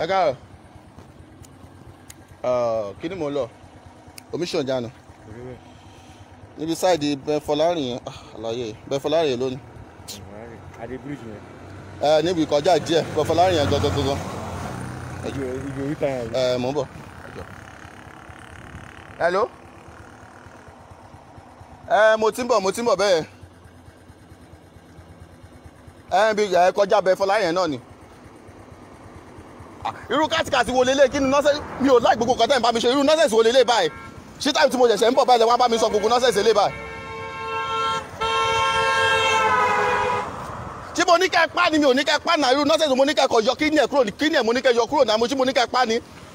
ẹ káàárọ̀ kí ni mo lọ omission jánu níbi sáìdì Bẹ́fọlárìn yẹn àlàyé Bẹ́fọlárìn yẹn lónìí adé bíríjì yẹn níbi ìkọjá díẹ̀ Bẹ́fọlárìn yẹn gangan ibi oríta yẹn mò ń bọ̀. hello mo ti ń bọ̀ bẹ́ẹ̀ bí kọjá Bẹ́fọlárìn yẹn náà ni irú kátìkàtì wo lélẹ̀ kí ni nọ́sẹ̀ mi ò láì gbogbo kọ́tẹ́ ń bá mi ṣe irú nọ́sẹ̀sì wo lélẹ̀ báyìí ṣí táìmù tí mo ṣẹ̀ṣẹ̀ ń bọ̀ báyìí wọ́n bá mi sọ gbogbo nọ́sẹ̀sì lélẹ̀ báyìí. tí mo ní kẹ́ pa ni mi ò ní kẹ́ pa náà irú nọ́sẹ̀sì mo ní kẹ́ kọ̀ yọ kí ni ẹ̀ kúrò kí ni ẹ̀ mo ní kẹ́ yọ kúrò náà mo tí mo ní kẹ́ pa ni.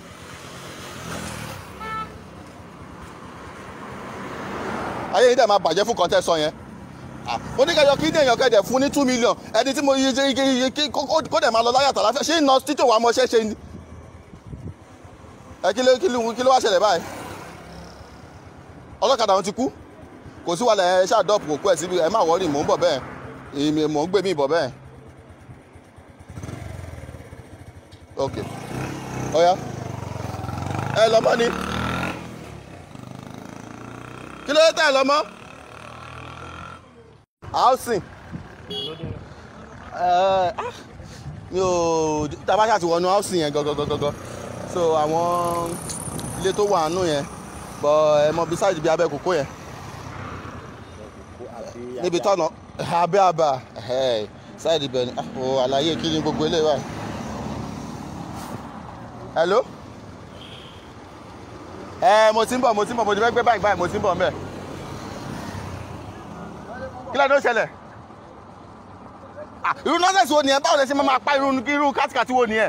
ayé yìí dẹ̀ máa bàjẹ́ fún kọ́tẹ́ sọ yẹn mo ní kẹjọ kí ní èèyàn kẹdẹ fún ní 2 million ẹni tí mo yí kó dẹ̀ máa lọ láyàtọ̀ láfẹ́ ṣé iná títò wa mọṣẹ́ ṣe ni kí ló wá ṣẹlẹ̀ báyìí ọlọ́kadà wọn ti kú kò sí wàhálà ẹ ṣáàdọ́ọ̀pù kò kú ẹ̀ síbi ẹ má wọ́ọ̀rì mò ń bọ̀ bẹ́ẹ̀ èmi mò ń gbé mi bọ̀ bẹ́ẹ̀ ok ọ̀ya ẹ lọ́mọ ni kí ló dé tẹ́ ẹ lọ́mọ housing mi ò tabasha ti wọnú housing yẹn gangan so àwọn ilé tó wà nù yẹn bọ ẹ mọ beside bí abẹ́ kòkó yẹn níbi tọ́nà abẹ́ àbà side ibẹ̀ ni àlàyé kí ni gbogbo eléyìí wà. hello mo ti ń bọ̀ mo ti fẹ́ gbé báyìí mo ti ń bọ̀ mẹ́ẹ̀. kí ló ṣẹlẹ̀ irú nọ́ọ̀sẹ̀sì wo nìyẹn báwo lè ṣe máa pa irú kátìkàtì wo nìyẹn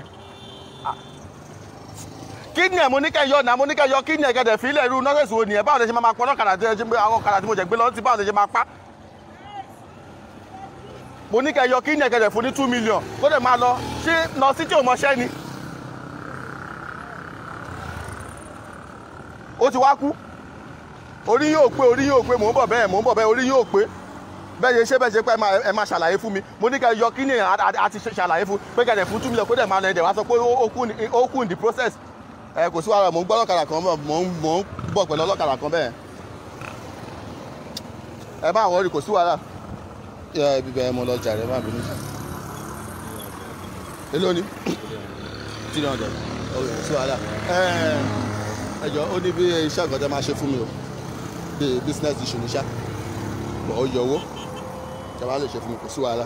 kí ni ẹ̀ mo ní kẹ́ yọ náà mo ní kẹ́ yọ kí ni ẹ̀ gẹ̀dẹ̀ fílẹ̀ irú nọ́ọ̀sẹ̀sì wo nìyẹn báwo lè ṣe máa pa ọlọ́kadà àwọn ọ̀kadà tí mo jẹ̀ gbé lọ sí báwo lè ṣe máa pa mo ní kẹ́ yọ kí ni ẹ̀ gẹ̀dẹ̀ fún ní 2 million kó lè máa lọ ṣé lọ sí tí ò mọṣẹ́ ni ó ti wá kú orí yóò pé mò ń bọ̀ bẹ́ẹ̀ orí yóò pé bẹ́ẹ̀ ṣe pé ẹ máa ṣàlàyé fún mi mo ní ká yọ kí ni àti ṣàlàyé fún pé kẹ̀dẹ̀ fún 2 million kó dẹ̀ máa lọ ẹ̀dẹ̀ wá sọ pé ó kù in the process kò sí wàhálà mò ń gbọ́ ọlọ́kadà kan mò ń bọ̀ pẹ̀lú ọlọ́kadà kan bẹ́ẹ̀ ẹ má wọrí kò sí wàhálà bíbẹ̀ mo lọ jàre má bínú èló ni 300 kò sí wàhálà ẹ jọ ó ní bí iṣẹ́ àgọ́tẹ́ máa ṣe fún mi o bí business issue ní ṣá bọ̀ ó yọ owó jaba lè ṣe fún mi kò sí wàhálà.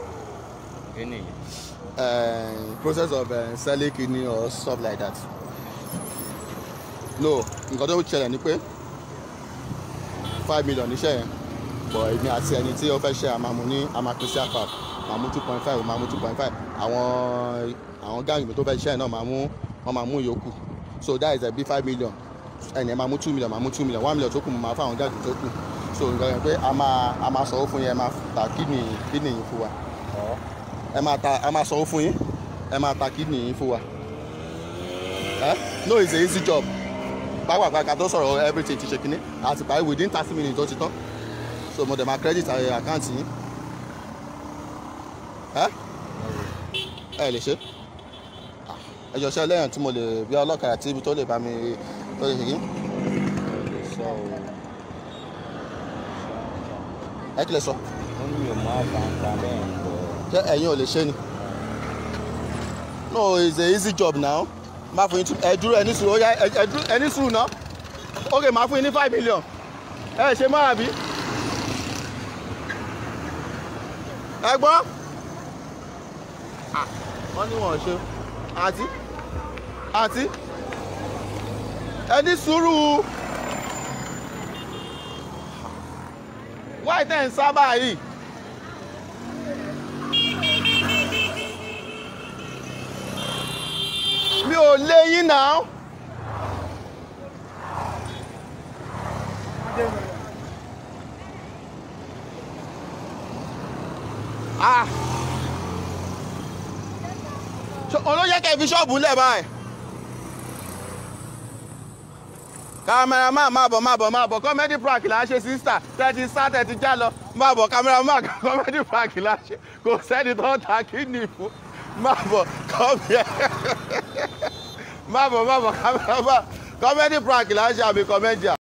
Process of selling kidney or stuff like that. No, nǹkan tó ń ṣẹlẹ̀ ni pé 5 million níṣẹ́ yẹn bọ̀ èmi àti ẹni tí ó fẹ́ ṣe àmàmù ní àmàkùsí àpap màmú 2.5 màmú 2.5 àwọn gáàngì tó fẹ́ ṣe yẹn náà wọ́n máa mú ìyókù so that is a big 5 million ẹni ẹ máa mú 2 million máa mú 2 million 1 million tó kù mo máa fún àwọn gáàngì tó kù so nǹkan yẹn pé a máa sanwó fún yín ẹ máa ta kídìnì yín fún wa a máa sanwó fún yín ẹ máa ta kídìnì yín fún wa no it's a easy job pàápàá tó sọ̀rọ̀ everything ti ṣe kínní àti parí within 30 minutes tó ti tán so mo dẹ̀ máa credit àkáǹtì yín ẹ lè ṣe ẹ jọ ṣe lẹ́yìn tí mo lè bí ọlọ́kadà tí ibi tó lè bá mi tó lè ṣe kí. ẹ kí lè sọ. wọ́n ní ìmọ̀ àbàǹtà bẹ́ẹ̀ ń bọ̀. ṣé ẹ̀yin ò lè ṣe ni. no it's a easy job now máa fún yín ẹ dúró ẹni sùúrù ó yá ẹni sùúrù náà ok máa fún yín ní 5 million ẹ ṣe máa bí. ẹ gbọ́ wọ́n ní wọ́n ṣe àǹtí ẹni sùúrù. why then sábà yìí mi ò lé yín náà olóyè kẹ́ fi ṣọ́ọ̀bù lẹ̀ báyìí cameraman máa bọ̀ comedy prank là ń ṣe sister tẹ́tí sá tẹ́tí já lọ máa bọ̀ cameraman comedy prank là ń ṣe kò sẹ́ni tó ń ta kídìní fún máa bọ̀ come here. má bọ̀ comedy prank là ń ṣe àmì comedian.